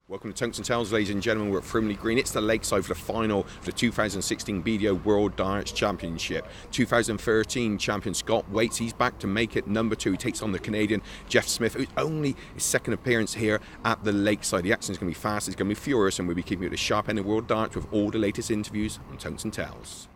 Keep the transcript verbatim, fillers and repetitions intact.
Welcome to Tongues and Tales, ladies and gentlemen. We're at Frimley Green. It's the Lakeside for the final for the two thousand sixteen B D O World Darts Championship. two thousand thirteen champion Scott Waits, he's back to make it number two. He takes on the Canadian Jeff Smith, who's only his second appearance here at the Lakeside. The action is going to be fast, it's going to be furious, and we'll be keeping you at the sharp end of World Darts with all the latest interviews on Tongues and Tales.